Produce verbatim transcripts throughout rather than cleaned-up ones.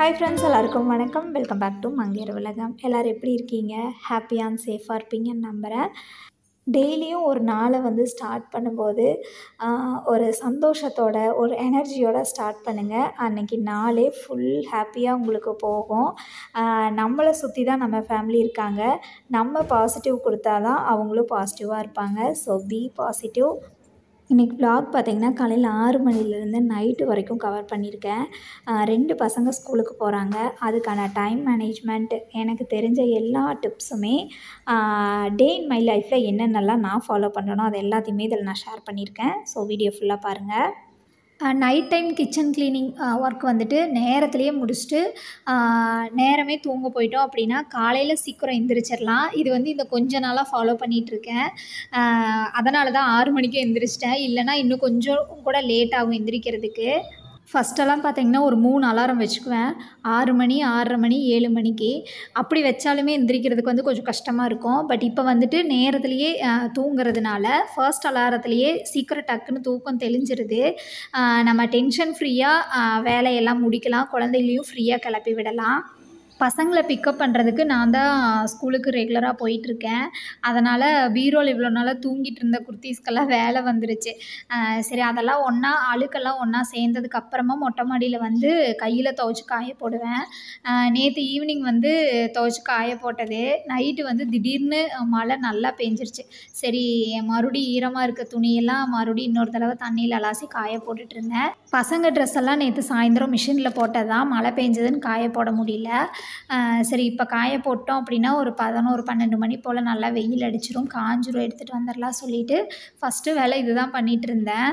Hi friends, எல்லாருக்கும் வணக்கம். Welcome back to மங்கையர் உலகம். எல்லோரும் எப்படி இருக்கீங்க? ஹாப்பியாக அண்ட் சேஃபாக இருப்பீங்கன்னு நம்புகிறேன். டெய்லியும் ஒரு நாளை வந்து ஸ்டார்ட் பண்ணும்போது ஒரு சந்தோஷத்தோட ஒரு எனர்ஜியோடு ஸ்டார்ட் பண்ணுங்கள். அன்றைக்கி நாளே ஃபுல் ஹாப்பியாக உங்களுக்கு போகும். நம்மளை சுற்றி தான் நம்ம ஃபேமிலி இருக்காங்க. நம்ம பாசிட்டிவ் கொடுத்தா தான் அவங்களும் பாசிட்டிவாக இருப்பாங்க. So be positive. இன்றைக்கி வ்ளாக் பார்த்திங்கன்னா காலையில் ஆறு மணிலேருந்து நைட்டு வரைக்கும் கவர் பண்ணியிருக்கேன். ரெண்டு பசங்க ஸ்கூலுக்கு போகிறாங்க. அதுக்கான டைம் மேனேஜ்மெண்ட், எனக்கு தெரிஞ்ச எல்லா டிப்ஸுமே டே இன் மை லைஃப்பில் என்னென்னலாம் நான் ஃபாலோ பண்ணுறனோ அது எல்லாத்தையுமே இதில் நான் ஷேர் பண்ணியிருக்கேன். ஸோ வீடியோ ஃபுல்லாக பாருங்கள். Night time kitchen cleaning work வந்துட்டு நேரத்துலேயே முடிச்சுட்டு நேரமே தூங்க போயிட்டோம் அப்படின்னா காலையில் சீக்கிரம் எந்திரிச்சிடலாம். இது வந்து இந்த கொஞ்ச நாளாக ஃபாலோ பண்ணிகிட்ருக்கேன். அதனால தான் ஆறு மணிக்கு எந்திரிச்சிட்டேன். இல்லைனா இன்னும் கொஞ்சம் கூட லேட் ஆகும் எந்திரிக்கிறதுக்கு. ஃபஸ்ட்டெல்லாம் பார்த்திங்கன்னா ஒரு மூணு அலாரம் வச்சுக்குவேன். ஆறு மணி, ஆறரை மணி, ஏழு மணிக்கு. அப்படி வச்சாலுமே எந்திரிக்கிறதுக்கு வந்து கொஞ்சம் கஷ்டமாக இருக்கும். பட் இப்போ வந்துட்டு நேரத்துலேயே தூங்குறதுனால ஃபர்ஸ்ட் அலாரத்துலேயே சீக்கிரம் டக்குன்னு தூக்கம் தெளிஞ்சிருது. நம்ம டென்ஷன் ஃப்ரீயாக வேலையெல்லாம் முடிக்கலாம். குழந்தைகளையும் ஃப்ரீயாக கிளப்பி விடலாம். பசங்களை பிக்கப் பண்ணுறதுக்கு நான் தான் ஸ்கூலுக்கு ரெகுலராக போயிட்டுருக்கேன். அதனால் பீரோவில் இவ்வளோ நாளாக தூங்கிட்டு இருந்த குர்த்தீஸ்க்கெல்லாம் வேலை வந்துருச்சு. சரி, அதெல்லாம் ஒன்றா அழுக்கெல்லாம் ஒன்றா சேர்ந்ததுக்கப்புறமா மொட்டை மாடியில் வந்து கையில் துவைச்சி காய போடுவேன். நேற்று ஈவினிங் வந்து துவைச்சி காய போட்டது. நைட்டு வந்து திடீர்னு மழை நல்லா பெஞ்சிருச்சு. சரி, மறுபடியும் ஈரமாக இருக்க துணியெல்லாம் மறுபடியும் இன்னொரு தடவை தண்ணியில் அலாசி காய போட்டுட்ருந்தேன். பசங்க ட்ரெஸ் எல்லாம் நேற்று சாயந்தரம் மிஷினில் போட்டது தான். மழை பெஞ்சதுன்னு காய போட முடியல. சரி, இப்போ காய போட்டோம் அப்படின்னா ஒரு பதினோரு பன்னெண்டு மணி போல் நல்லா வெயில் அடிச்சிடும், காஞ்சிரும், எடுத்துகிட்டு வந்துடலாம் சொல்லிவிட்டு ஃபஸ்ட்டு வேலை இது தான் பண்ணிகிட்டு இருந்தேன்.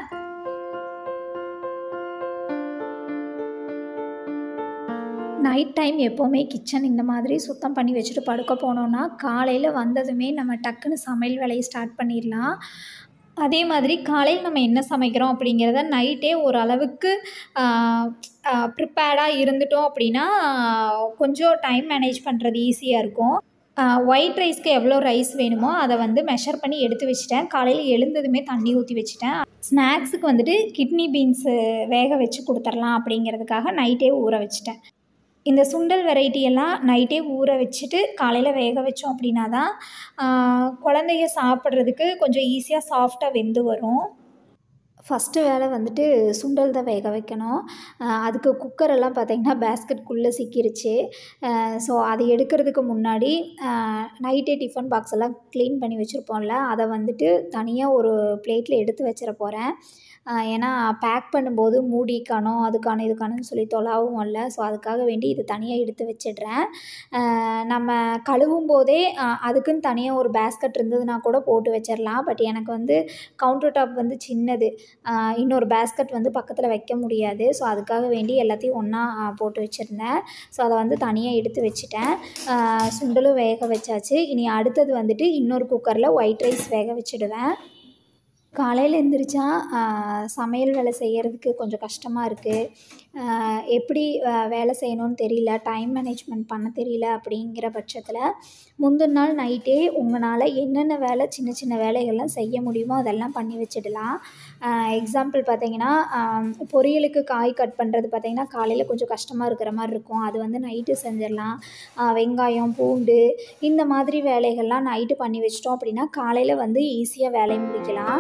நைட் டைம் எப்போவுமே கிச்சன் இந்த மாதிரி சுத்தம் பண்ணி வச்சுட்டு படுக்க போனோன்னா காலையில் வந்ததுமே நம்ம டக்குன்னு சமையல் வேலையை ஸ்டார்ட் பண்ணிடலாம். அதே மாதிரி காலையில் நம்ம என்ன சமைக்கிறோம் அப்படிங்கிறத நைட்டே ஓரளவுக்கு ப்ரிப்பேர்டாக இருந்துட்டோம் அப்படின்னா கொஞ்சம் டைம் மேனேஜ் பண்ணுறது ஈஸியாக இருக்கும். ஒயிட் ரைஸ்க்கு எவ்வளோ ரைஸ் வேணுமோ அதை வந்து மெஷர் பண்ணி எடுத்து வச்சுட்டேன். காலையில் எழுந்ததுமே தண்ணி ஊற்றி வச்சுட்டேன். ஸ்நாக்ஸுக்கு வந்துட்டு கிட்னி பீன்ஸு வேக வச்சு கொடுத்துர்லாம் அப்படிங்கிறதுக்காக நைட்டே ஊற வச்சுட்டேன். இந்த சுண்டல் வெரைட்டியெல்லாம் நைட்டே ஊற வச்சுட்டு காலையில் வேக வச்சோம் அப்படின்னா தான் குழந்தைங்க சாப்பிட்றதுக்கு கொஞ்சம் ஈஸியாக சாஃப்டாக வெந்து வரும். ஃபஸ்ட்டு வேலை வந்துட்டு சுண்டல் தான் வேக வைக்கணும். அதுக்கு குக்கரெல்லாம் பார்த்திங்கன்னா பேஸ்கெட்குள்ளே சிக்கிருச்சு. ஸோ அதை எடுக்கிறதுக்கு முன்னாடி நைட்டே டிஃபன் பாக்ஸ் எல்லாம் க்ளீன் பண்ணி வச்சுருப்போம்ல, அதை வந்துட்டு தனியாக ஒரு பிளேட்டில் எடுத்து வச்சிட போகிறேன். ஏன்னா பேக் பண்ணும்போது மூடிக்கானோ அதுக்கான இதுக்கானு சொல்லி தொலாவும் இல்லை. ஸோ அதுக்காக வேண்டி இது தனியாக எடுத்து வச்சிடுறேன். நம்ம கழுவும் போதே அதுக்குன்னு தனியாக ஒரு பேஸ்கெட் இருந்ததுன்னா கூட போட்டு வச்சிடலாம். பட் எனக்கு வந்து கவுண்டர் டாப் வந்து சின்னது, இன்னொரு பேஸ்கெட் வந்து பக்கத்தில் வைக்க முடியாது. ஸோ அதுக்காக வேண்டி எல்லாத்தையும் ஒன்றா போட்டு வச்சுருந்தேன். ஸோ அதை வந்து தனியாக எடுத்து வச்சுட்டேன். சுண்டலும் வேக வச்சாச்சு. இனி அடுத்தது வந்துட்டு இன்னொரு குக்கரில் ஒயிட் ரைஸ் வேக வச்சுடுவேன். காலையில் எழுந்திரிச்சா சமையல் வேலை செய்கிறதுக்கு கொஞ்சம் கஷ்டமாக இருக்குது. எப்படி வேலை செய்யணும்னு தெரியல, டைம் மேனேஜ்மெண்ட் பண்ண தெரியல அப்படிங்கிற பட்சத்தில் முந்தின நாள் நைட்டே உங்களால் என்னென்ன வேலை சின்ன சின்ன வேலைகள்லாம் செய்ய முடியுமோ அதெல்லாம் பண்ணி வச்சிடலாம். எக்ஸாம்பிள் பார்த்திங்கன்னா பொரியலுக்கு காய் கட் பண்ணுறது பார்த்திங்கன்னா காலையில் கொஞ்சம் கஷ்டமாக இருக்கிற மாதிரி இருக்கும். அது வந்து நைட்டு செஞ்சிடலாம். வெங்காயம், பூண்டு இந்த மாதிரி வேலைகள்லாம் நைட்டு பண்ணி வச்சிட்டோம் அப்படின்னா காலையில் வந்து ஈஸியாக வேலையை முடிக்கலாம்.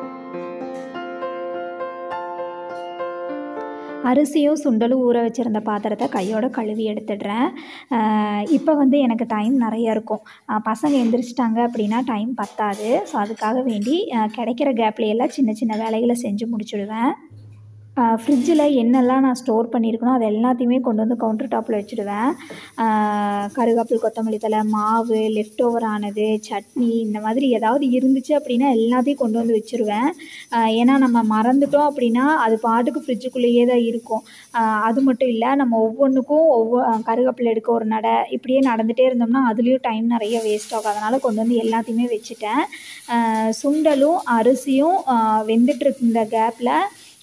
அரிசியும் சுண்டலும் ஊற வச்சுருந்த பாத்திரத்தை கையோடு கழுவி எடுத்துடுறேன். இப்போ வந்து எனக்கு டைம் நிறையா இருக்கும். பசங்க எந்திரிச்சிட்டாங்க அப்படின்னா டைம் பத்தாது. ஸோ அதுக்காக வேண்டி கிடைக்கிற கேப்லையெல்லாம் சின்ன சின்ன வேலைகளை செஞ்சு முடிச்சுடுவேன். ஃப்ரிட்ஜில் என்னெல்லாம் நான் ஸ்டோர் பண்ணியிருக்கணும் அது எல்லாத்தையுமே கொண்டு வந்து கவுண்டர் டாப்பில் வச்சுடுவேன். கருவேப்பில், கொத்தமல்லி தழை, மாவு, லெஃப்ட் ஓவர் ஆனது, சட்னி இந்த மாதிரி ஏதாவது இருந்துச்சு அப்படின்னா எல்லாத்தையும் கொண்டு வந்து வச்சுருவேன். ஏன்னா நம்ம மறந்துட்டோம் அப்படின்னா அது பாட்டுக்கு ஃப்ரிட்ஜுக்குள்ளேயே தான் இருக்கும். அது மட்டும் இல்லை, நம்ம ஒவ்வொன்றுக்கும் ஒவ்வொரு கருவேப்பில் எடுக்க ஒரு நடை இப்படியே நடந்துகிட்டே இருந்தோம்னா அதுலேயும் டைம் நிறைய வேஸ்ட் ஆகும். அதனால் கொண்டு வந்து எல்லாத்தையுமே வச்சுட்டேன். சுண்டலும் அரிசியும் வெந்துட்டுருந்த கேப்பில்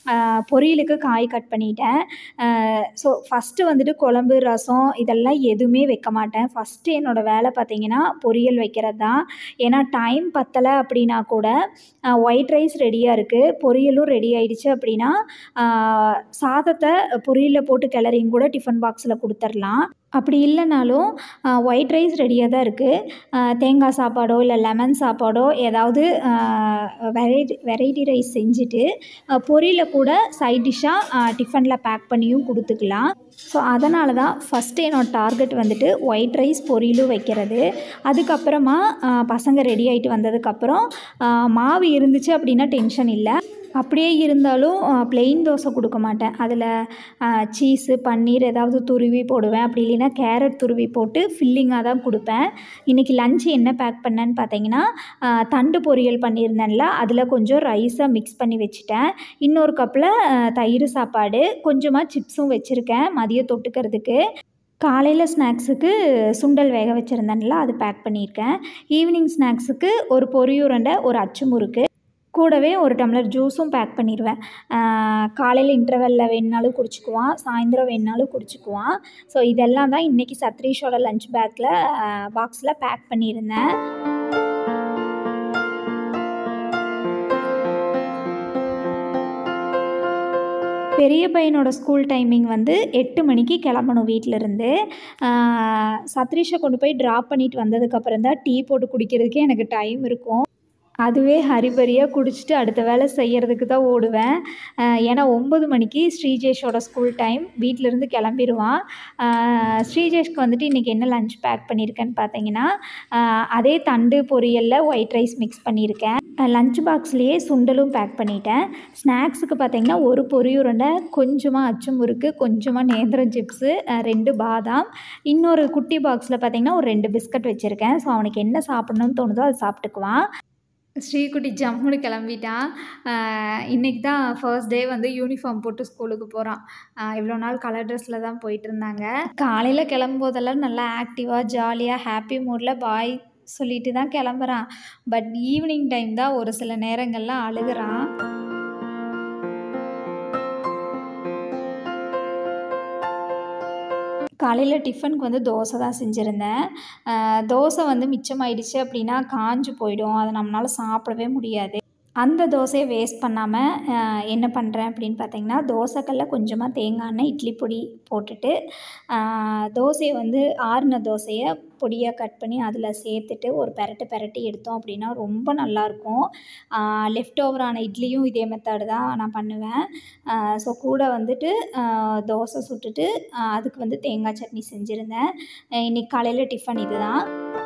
பொரியலுக்கு காய் கட் பண்ணிட்டேன். ஸோ ஃபஸ்ட்டு வந்துட்டு குழம்பு, ரசம் இதெல்லாம் எதுவுமே வைக்க மாட்டேன். ஃபஸ்ட்டு என்னோடய வேலை பார்த்திங்கன்னா பொரியல் வைக்கிறது தான். ஏன்னா டைம் பத்தலை அப்படின்னா கூட ஒயிட் ரைஸ் ரெடியாக இருக்குது, பொரியலும் ரெடி ஆகிடுச்சு அப்படின்னா சாதத்தை பொரியலில் போட்டு கிளறியும் கூட டிஃபன் பாக்ஸில் கொடுத்துர்லாம். அப்படி இல்லைனாலும் ஒயிட் ரைஸ் ரெடியாக தான் இருக்குது. தேங்காய் சாப்பாடோ இல்லை லெமன் சாப்பாடோ ஏதாவது வெரைட்டி வெரைட்டி ரைஸ் செஞ்சுட்டு பொரியலை கூட சைட் டிஷ்ஷாக டிஃபனில் பேக் பண்ணியும் கொடுத்துக்கலாம். ஸோ அதனால தான் ஃபஸ்ட்டு என்னோடய டார்கெட் வந்துட்டு ஒயிட் ரைஸ் பொரியலும் வைக்கிறது. அதுக்கப்புறமா பசங்க ரெடி ஆகிட்டு வந்ததுக்கப்புறம் மாவு இருந்துச்சு அப்படின்னா டென்ஷன் இல்லை. அப்படியே இருந்தாலும் ப்ளெயின் தோசை கொடுக்க மாட்டேன். அதில் சீஸு பன்னீர் ஏதாவது துருவி போடுவேன். அப்படி இல்லைன்னா கேரட் துருவி போட்டு ஃபில்லிங்காக தான் கொடுப்பேன். இன்றைக்கி லஞ்சு என்ன பேக் பண்ணேன்னு பார்த்தீங்கன்னா தண்டு பொரியல் பண்ணியிருந்தேன்ல, அதில் கொஞ்சம் ரைஸை மிக்ஸ் பண்ணி வச்சுட்டேன். இன்னொரு கப்பில் தயிர் சாப்பாடு, கொஞ்சமாக சிப்ஸும் வச்சுருக்கேன் மதியம் தொட்டுக்கிறதுக்கு. காலையில் ஸ்நாக்ஸுக்கு சுண்டல் வேக வச்சுருந்தேன்ல, அது பேக் பண்ணியிருக்கேன். ஈவினிங் ஸ்நாக்ஸுக்கு ஒரு பொரியுருண்டை, ஒரு அச்சு முறுக்கு, கூடவே ஒரு டம்ளர் ஜூஸும் பேக் பண்ணிடுவேன். காலையில் இன்டர்வெல்லில் வேணுனாலும் குடிச்சிக்குவான், சாயந்தரம் வேணுனாலும் குடிச்சிக்குவான். ஸோ இதெல்லாம் தான் இன்றைக்கி சத்ரீஷோட லஞ்ச் பேக்கில் பாக்ஸில் பேக் பண்ணியிருந்தேன். பெரிய பையனோட ஸ்கூல் டைமிங் வந்து எட்டு மணிக்கு கிளம்பணும் வீட்டிலேருந்து. சத்ரீஷை கொண்டு போய் ட்ராப் பண்ணிட்டு வந்ததுக்கப்புறம் தான் டீ போட்டு குடிக்கிறதுக்கே எனக்கு டைம் இருக்கும். அதுவே ஹரிபரியாக குடிச்சிட்டு அடுத்த வேலை செய்கிறதுக்கு தான் ஓடுவேன். ஏன்னா ஒம்பது மணிக்கு ஸ்ரீஜேஷோட ஸ்கூல் டைம், வீட்டிலேருந்து கிளம்பிடுவான். ஸ்ரீஜேஷ்க்கு வந்துட்டு இன்றைக்கி என்ன லஞ்ச் பேக் பண்ணியிருக்கேன்னு பார்த்தீங்கன்னா அதே தண்டு பொரியலில் ஒயிட் ரைஸ் மிக்ஸ் பண்ணியிருக்கேன். லஞ்ச் பாக்ஸ்லேயே சுண்டலும் பேக் பண்ணிட்டேன். ஸ்நாக்ஸுக்கு பார்த்தீங்கன்னா ஒரு பொரியுருண்டை, கொஞ்சமாக அச்சு முறுக்கு, கொஞ்சமாக நேந்திரம் சிப்ஸு, ரெண்டு பாதாம், இன்னொரு குட்டி பாக்ஸில் பார்த்தீங்கன்னா ஒரு ரெண்டு பிஸ்கட் வச்சுருக்கேன். ஸோ அவனுக்கு என்ன சாப்பிட்ணுன்னு தோணுதோ அது சாப்பிட்டுக்குவான். ஸ்ரீகுட்டி ஜம்முன்னு கிளம்பிட்டான். இன்றைக்கி தான் ஃபர்ஸ்ட் டே வந்து யூனிஃபார்ம் போட்டு ஸ்கூலுக்கு போகிறான். இவ்வளோ நாள் கலர் ட்ரெஸ்ஸில் தான் போயிட்டு இருந்தாங்க. காலையில் கிளம்பும்போதெல்லாம் நல்லா ஆக்டிவாக ஜாலியாக ஹாப்பி மூடில் பாய் சொல்லிட்டு தான் கிளம்புறான். பட் ஈவினிங் டைம் தான் ஒரு சில நேரங்கள்லாம் அழுகிறான். காலையில் டிஃபனுக்கு வந்து தோசை தான் செஞ்சுருந்தேன். தோசை வந்து மிச்சமாயிடுச்சு அப்படின்னா காஞ்சு போயிடும், அதை நம்மளால் சாப்பிடவே முடியாது. அந்த தோசையை வேஸ்ட் பண்ணாமல் என்ன பண்ணுறேன் அப்படின்னு பார்த்தீங்கன்னா தோசைக்கல்ல கொஞ்சமாக தேங்காய் எண்ணெய், இட்லி பொடி போட்டுட்டு தோசையை வந்து ஆறின தோசையை பொடியாக கட் பண்ணி அதில் சேர்த்துட்டு ஒரு பெரட்டு பெரட்டி எடுத்தோம் அப்படின்னா ரொம்ப நல்லாயிருக்கும். லெஃப்ட் ஓவரான இட்லியும் இதே மெத்தடு தான் நான் பண்ணுவேன். ஸோ கூட வந்துட்டு தோசை சுட்டுட்டு அதுக்கு வந்து தேங்காய் சட்னி செஞ்சுருந்தேன். இன்றைக்கி காலையில் டிஃபன் இது தான்.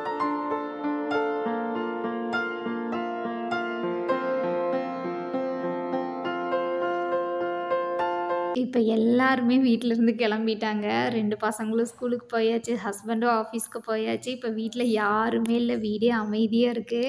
இப்போ எல்லாருமே வீட்டிலேருந்து கிளம்பிட்டாங்க. ரெண்டு பசங்களும் ஸ்கூலுக்கு போயாச்சு, ஹஸ்பண்டும் ஆஃபீஸ்க்கு போயாச்சு. இப்போ வீட்டில் யாருமே இல்லை, வீடே அமைதியாக இருக்குது.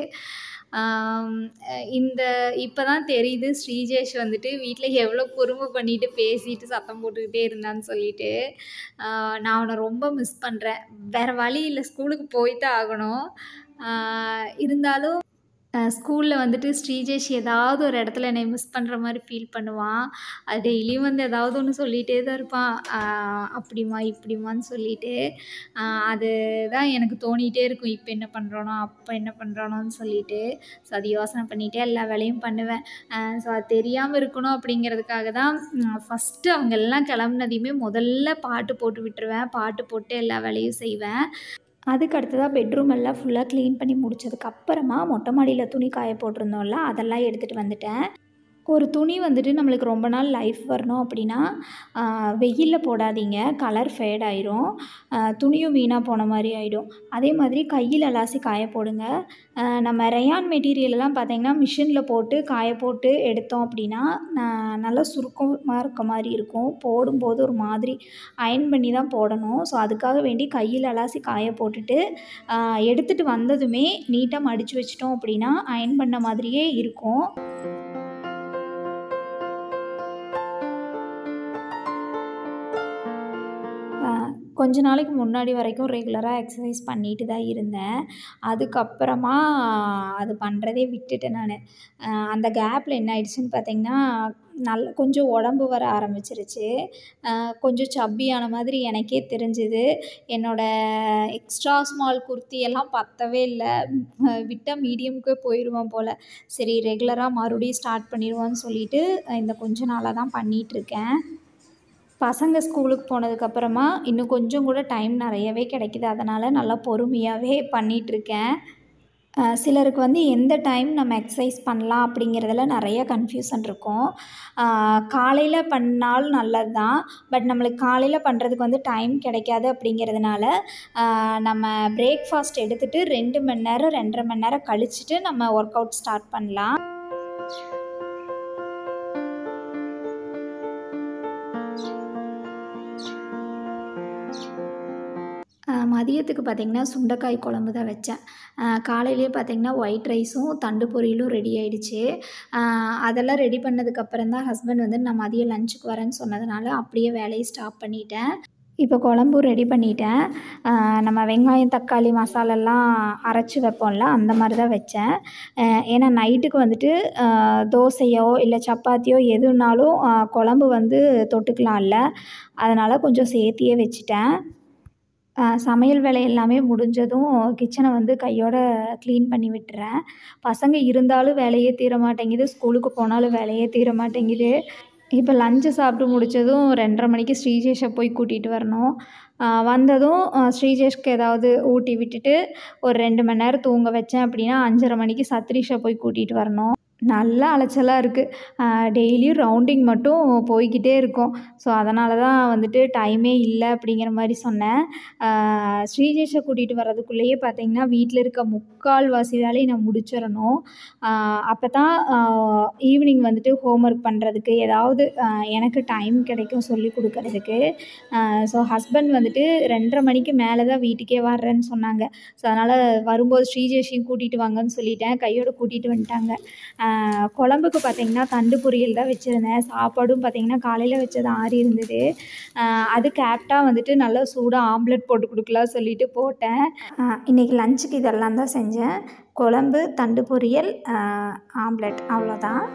இந்த இப்போ தான் தெரியுது ஸ்ரீஜேஷ் வந்துட்டு வீட்டில் எவ்வளோ குறும்பு பண்ணிட்டு பேசிட்டு சத்தம் போட்டுக்கிட்டே இருந்தான்னு சொல்லிட்டு. நான் அவனை ரொம்ப மிஸ் பண்ணுறேன். வேறு வழி இல்லை, ஸ்கூலுக்கு போய் தான் ஆகணும். இருந்தாலும் ஸ்கூலில் வந்துட்டு ஸ்ரீஜேஷ் ஏதாவது ஒரு இடத்துல என்னை மிஸ் பண்ணுற மாதிரி ஃபீல் பண்ணுவான். அது டெய்லியும் வந்து ஏதாவது ஒன்று சொல்லிகிட்டே தான் இருப்பான், அப்படிமா இப்படிமான்னு சொல்லிட்டு. அது தான் எனக்கு தோணிகிட்டே இருக்கும், இப்போ என்ன பண்ணுறானோ அப்போ என்ன பண்ணுறானோன்னு சொல்லிட்டு. ஸோ அது யோசனை பண்ணிகிட்டே எல்லா வேலையும் பண்ணுவேன். ஸோ அது தெரியாமல் இருக்கணும் அப்படிங்கிறதுக்காக தான் ஃபஸ்ட்டு அவங்க எல்லாம் கிளம்புனதையுமே முதல்ல பாட்டு போட்டு விட்டுருவேன். பாட்டு போட்டு எல்லா வேலையும் செய்வேன். அதுக்கு அடுத்ததாக பெட்ரூம் எல்லாம் ஃபுல்லாக க்ளீன் பண்ணி முடிச்சதுக்கப்புறமா மொட்டை மாடியில் துணி காய போட்டிருந்தோம்ல, அதெல்லாம் எடுத்துகிட்டு வந்துட்டேன். ஒரு துணி வந்துட்டு நம்மளுக்கு ரொம்ப நாள் லைஃப் வரணும் அப்படின்னா வெயிலில் போடாதீங்க, கலர் ஃபேட் ஆயிரும், துணியும் வீணாக போன மாதிரி ஆகிடும். அதே மாதிரி கையில் அலாசி காய போடுங்க. நம்ம ரயான் மெட்டீரியலெலாம் பார்த்திங்கன்னா மிஷினில் போட்டு காய போட்டு எடுத்தோம் அப்படின்னா நல்லா சுருக்கமாக இருக்க மாதிரி இருக்கும். போடும்போது ஒரு மாதிரி அயன் பண்ணி தான் போடணும். ஸோ அதுக்காக வேண்டி கையில் அலாசி காய போட்டுட்டு எடுத்துகிட்டு வந்ததுமே நீட்டாக மடித்து வச்சிட்டோம் அப்படின்னா அயன் பண்ண மாதிரியே இருக்கும். கொஞ்ச நாளைக்கு முன்னாடி வரைக்கும் ரெகுலராக எக்ஸசைஸ் பண்ணிட்டு தான் இருந்தேன். அதுக்கப்புறமா அது பண்ணுறதே விட்டுட்டேன் நான். அந்த கேப்பில் என்ன ஆயிடுச்சுன்னு பார்த்தீங்கன்னா நல்ல கொஞ்சம் உடம்பு வர ஆரம்பிச்சிருச்சு. கொஞ்சம் சப்பியான மாதிரி எனக்கே தெரிஞ்சுது. என்னோடய எக்ஸ்ட்ரா ஸ்மால் குர்த்தி எல்லாம் பத்தவே இல்லை. விட்டால் மீடியமுக்கே போயிடுவேன் போல். சரி ரெகுலராக மறுபடியும் ஸ்டார்ட் பண்ணிடுவோன்னு சொல்லிட்டு இந்த கொஞ்ச நாளாக தான் பண்ணிகிட்ருக்கேன். பசங்க ஸ்கூலுக்கு போனதுக்கப்புறமா இன்னும் கொஞ்சம் கூட டைம் நிறையவே கிடைக்கிது. அதனால் நல்லா பொறுமையாகவே பண்ணிகிட்ருக்கேன். சிலருக்கு வந்து எந்த டைம் நம்ம எக்ஸசைஸ் பண்ணலாம் அப்படிங்கிறதுல நிறைய கன்ஃப்யூஷன் இருக்கும். காலையில் பண்ணாலும் நல்லது தான். பட் நம்மளுக்கு காலையில் பண்ணுறதுக்கு வந்து டைம் கிடைக்காது. அப்படிங்கிறதுனால நம்ம பிரேக்ஃபாஸ்ட் எடுத்துகிட்டு ரெண்டு மணி நேரம் ரெண்டரை மணி நேரம் கழிச்சிட்டு நம்ம ஒர்க் அவுட் ஸ்டார்ட் பண்ணலாம். மதியத்துக்கு பார்த்திங்கன்னா சுண்டைக்காய் குழம்பு தான் வச்சேன். காலையிலேயே பார்த்திங்கன்னா ஒயிட் ரைஸும் தண்டு பொரியலும் ரெடி ஆகிடுச்சு. அதெல்லாம் ரெடி பண்ணதுக்கப்புறம் தான் ஹஸ்பண்ட் வந்து நான் மதியம் லஞ்சுக்கு வரேன்னு சொன்னதுனால அப்படியே வேலையை ஸ்டாப் பண்ணிட்டேன். இப்போ குழம்பும் ரெடி பண்ணிட்டேன். நம்ம வெங்காயம் தக்காளி மசாலெல்லாம் அரைச்சி வைப்போம்ல அந்த மாதிரி தான் வச்சேன். ஏன்னா நைட்டுக்கு வந்துட்டு தோசையோ இல்லை சப்பாத்தியோ எதுனாலும் குழம்பு வந்து தொட்டுக்கலாம்ல, அதனால் கொஞ்சம் சேர்த்தியே வச்சுட்டேன். சமையல் வேலை எல்லாமே முடிஞ்சதும் கிச்சனை வந்து கையோட க்ளீன் பண்ணி விட்டுறேன். பசங்க இருந்தாலும் வேலையே தீர மாட்டேங்குது, ஸ்கூலுக்கு போனாலும் வேலையே தீர மாட்டேங்குது. இப்போ லஞ்சு சாப்பிட்டு முடித்ததும் ரெண்டரை மணிக்கு ஸ்ரீஜேஷை போய் கூட்டிகிட்டு வரணும். வந்ததும் ஸ்ரீஜேஷ்க்கு ஏதாவது ஊட்டி விட்டுட்டு ஒரு ரெண்டு மணி நேரம் தூங்க வச்சேன் அப்படின்னா அஞ்சரை மணிக்கு சத்ரீஷை போய் கூட்டிகிட்டு வரணும். நல்லா அலைச்சலாக இருக்குது. டெய்லியும் ரவுண்டிங் மட்டும் போய்கிட்டே இருக்கும். ஸோ அதனால தான் வந்துட்டு டைமே இல்லை அப்படிங்கிற மாதிரி சொன்னேன். ஸ்ரீஜேஷை கூட்டிகிட்டு வர்றதுக்குள்ளேயே பார்த்திங்கன்னா வீட்டில் இருக்க முக்கால்வாசி வேலையை நான் முடிச்சிடணும். அப்போ தான் ஈவினிங் வந்துட்டு ஹோம் ஒர்க் பண்ணுறதுக்கு ஏதாவது எனக்கு டைம் கிடைக்கும் சொல்லி கொடுக்கறதுக்கு. ஸோ ஹஸ்பண்ட் வந்துட்டு ரெண்டரை மணிக்கு மேலே தான் வீட்டுக்கே வர்றேன்னு சொன்னாங்க. ஸோ அதனால் வரும்போது ஸ்ரீஜேஷையும் கூட்டிகிட்டு வாங்கன்னு சொல்லிட்டேன். கையோடு கூட்டிகிட்டு வந்துட்டாங்க. குழம்புக்கு பார்த்திங்கன்னா தண்டு பொரியல் தான் வச்சுருந்தேன். சாப்பாடும் பார்த்திங்கன்னா காலையில் வச்சது ஆறி இருந்தது. அதுக்கு ஆப்டாக வந்துட்டு நல்லா சூடாக ஆம்லெட் போட்டு கொடுக்கலாம் சொல்லிட்டு போட்டேன். இன்றைக்கி லஞ்சுக்கு இதெல்லாம் தான் செஞ்சேன். குழம்பு, தண்டு பொரியல், ஆம்லெட், அவ்வளோதான்.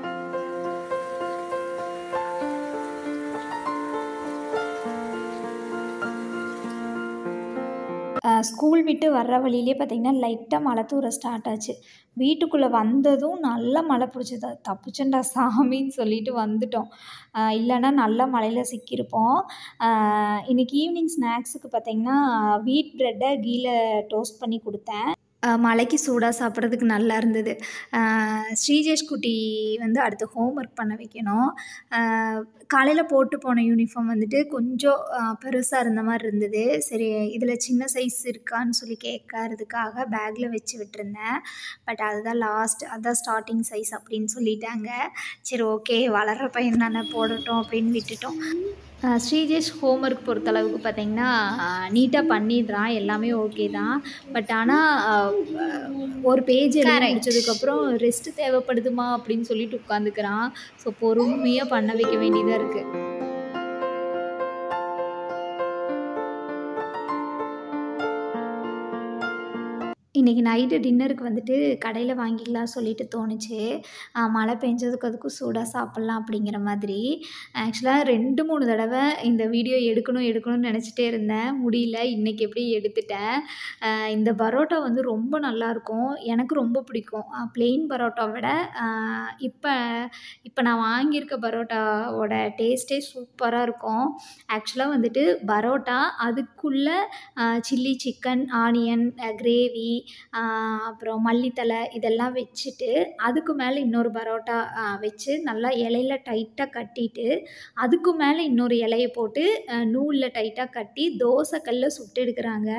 ஸ்கூல் விட்டு வர்ற வழியிலே பார்த்திங்கன்னா லைட்டாக மழை தூர ஸ்டார்ட் ஆச்சு. வீட்டுக்குள்ளே வந்ததும் நல்லா மழை பிடிச்சது. தப்பிச்சண்டா சாமின்னு சொல்லிட்டு வந்துட்டோம். இல்லைன்னா நல்லா மழையில் சிக்கியிருப்போம். இன்றைக்கி ஈவினிங் ஸ்நாக்ஸுக்கு பார்த்திங்கன்னா வீட் ப்ரெட்டை கீழே டோஸ்ட் பண்ணி கொடுத்தேன். மழைக்கு சூடாக சாப்பிட்றதுக்கு நல்லா இருந்தது. ஸ்ரீஜேஷ் குட்டி வந்து அடுத்து ஹோம் ஒர்க் பண்ண வைக்கணும். காலையில் போட்டு போன யூனிஃபார்ம் வந்துட்டு கொஞ்சம் பெருசாக இருந்த மாதிரி இருந்தது. சரி இதில் சின்ன சைஸ் இருக்கான்னு சொல்லி கேட்கறதுக்காக பேக்கில் வச்சு விட்டுருந்தேன். பட் அதுதான் லாஸ்ட், அதுதான் ஸ்டார்டிங் சைஸ் அப்படின்னு சொல்லிட்டாங்க. சரி ஓகே வளர்கிற பையன் தானே போடட்டும் அப்படின்னு விட்டுட்டோம். ஸ்ரீஜேஷ் ஹோம் ஒர்க் பொறுத்தளவுக்கு பார்த்திங்கன்னா நீட்டாக பண்ணிடுறான், எல்லாமே ஓகே தான். பட் ஆனால் ஒரு பேஜ் எழுதி முடிச்சதுக்கப்புறம் ரெஸ்ட்டு தேவைப்படுதுமா அப்படின்னு சொல்லிட்டு உட்காந்துக்கிறான். ஸோ பொறுமையாக பண்ண வைக்க வேண்டியதாக இருக்குது. இன்றைக்கி நைட்டு டின்னருக்கு வந்துட்டு கடையில் வாங்கிக்கலாம் சொல்லிட்டு தோணுச்சு. மழை பெஞ்சதுக்கு அதுக்கும் சூடாக சாப்பிட்லாம் அப்படிங்கிற மாதிரி. ஆக்சுவலாக ரெண்டு மூணு தடவை இந்த வீடியோ எடுக்கணும் எடுக்கணும்னு நினச்சிட்டே இருந்தேன், முடியல. இன்றைக்கி எப்படி எடுத்துட்டேன். இந்த பரோட்டா வந்து ரொம்ப நல்லாயிருக்கும், எனக்கு ரொம்ப பிடிக்கும். ப்ளெயின் பரோட்டாவை விட இப்போ இப்போ நான் வாங்கியிருக்க பரோட்டாவோட டேஸ்ட்டே சூப்பராக இருக்கும். ஆக்சுவலாக வந்துட்டு பரோட்டா அதுக்குள்ளே சில்லி சிக்கன், ஆனியன், கிரேவி, அப்புறம் மல்லித்தலை இதெல்லாம் வச்சுட்டு அதுக்கு மேலே இன்னொரு பரோட்டா வச்சு நல்லா இலையில டைட்டாக கட்டிட்டு அதுக்கு மேலே இன்னொரு இலையை போட்டு நூலில் டைட்டாக கட்டி தோசைக்கல்ல சுட்டு எடுக்கிறாங்க.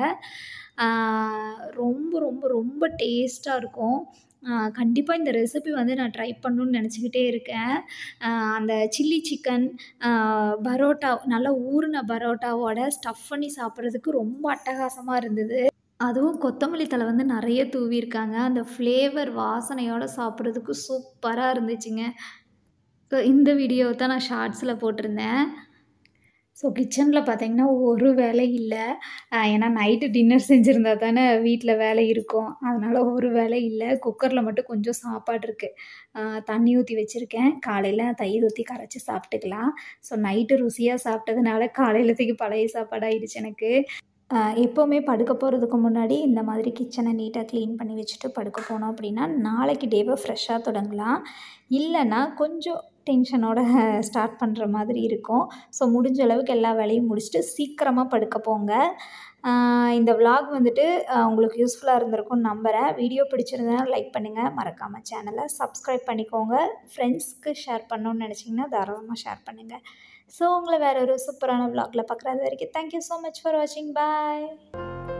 ரொம்ப ரொம்ப ரொம்ப டேஸ்ட்டாக இருக்கும். கண்டிப்பாக இந்த ரெசிபி வந்து நான் ட்ரை பண்ணணுன்னு நினச்சிக்கிட்டே இருக்கேன். அந்த சில்லி சிக்கன் பரோட்டா நல்லா ஊறின பரோட்டாவோட ஸ்டஃப் பண்ணி சாப்பிட்றதுக்கு ரொம்ப அட்டகாசமாக இருந்தது. அதுவும் கொத்தமல்லி தழை வந்து நிறைய தூவியிருக்காங்க. அந்த ஃப்ளேவர் வாசனையோடு சாப்பிட்றதுக்கு சூப்பராக இருந்துச்சுங்க. ஸோ இந்த வீடியோவை தான் நான் ஷார்ட்ஸில் போட்டிருந்தேன். ஸோ கிச்சனில் பார்த்தீங்கன்னா ஒரு வேலை இல்லை. ஏன்னா நைட்டு டின்னர் செஞ்சுருந்தா தானே வீட்டில் வேலை இருக்கும். அதனால் ஒரு வேலை இல்லை. குக்கரில் மட்டும் கொஞ்சம் சாப்பாடு இருக்குது. தண்ணி ஊற்றி வச்சுருக்கேன். காலையில் தயிர் ஊற்றி கரைச்சி சாப்பிட்டுக்கலாம். ஸோ நைட்டு ருசியாக சாப்பிட்டதுனால காலையிலத்துக்கு பழைய சாப்பாடு ஆயிடுச்சு எனக்கு. எப்போவுமே படுக்க போகிறதுக்கு முன்னாடி இந்த மாதிரி கிச்சனை நீட்டாக க்ளீன் பண்ணி வச்சுட்டு படுக்க போனோம் அப்படின்னா நாளைக்கு டேவை ஃப்ரெஷ்ஷாக தொடங்கலாம். இல்லைன்னா கொஞ்சம் டென்ஷனோட ஸ்டார்ட் பண்ணுற மாதிரி இருக்கும். ஸோ முடிஞ்ச அளவுக்கு எல்லா வேலையும் முடிச்சுட்டு சீக்கிரமாக படுக்க போங்க. இந்த விலாக் வந்துட்டு உங்களுக்கு யூஸ்ஃபுல்லாக இருந்திருக்கும்னு நம்புகிறேன். வீடியோ பிடிச்சிருந்தா லைக் பண்ணுங்கள். மறக்காமல் சேனலை சப்ஸ்கிரைப் பண்ணிக்கோங்க. ஃப்ரெண்ட்ஸ்க்கு ஷேர் பண்ணணுன்னு நினச்சிங்கன்னா தாராளமாக ஷேர் பண்ணுங்கள். ஸோ உங்களை வேறு ஒரு சூப்பரான விலாகில் பார்க்குறது வரைக்கும் தேங்க்யூ ஸோ மச் ஃபார் வாட்சிங். பாய்.